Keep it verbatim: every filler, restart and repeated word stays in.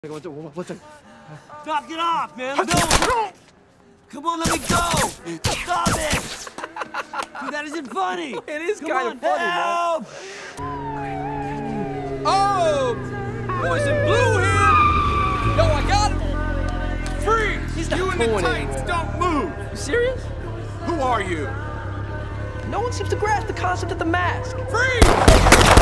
Stop, get off, man. No. Come on, let me go. Stop it. Dude, that isn't funny. It is Come kind on, of funny, help. man. Oh, boys in blue here. Yo, I got him. Freeze. He's not you and the going Titans anywhere. don't move. You serious? Who are you? No one seems to grasp the concept of the mask. Freeze.